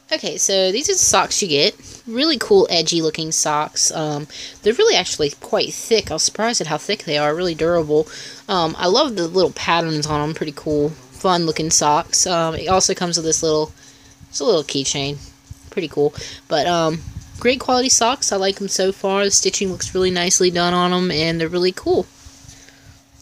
Okay, so these are the socks you get. Really cool, edgy looking socks. They're really actually quite thick. I was surprised at how thick they are. Really durable. I love the little patterns on them. Pretty cool, fun looking socks. It also comes with it's a little keychain. Pretty cool. But great quality socks. I like them so far. The stitching looks really nicely done on them, and they're really cool.